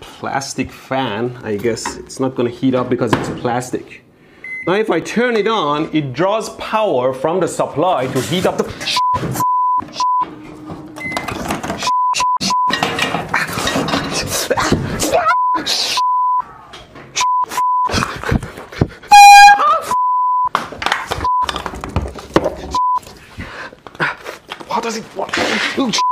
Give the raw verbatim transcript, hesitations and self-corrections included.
plastic fan. I guess it's not gonna heat up because it's plastic. Now if I turn it on, it draws power from the supply to heat up the What does it want?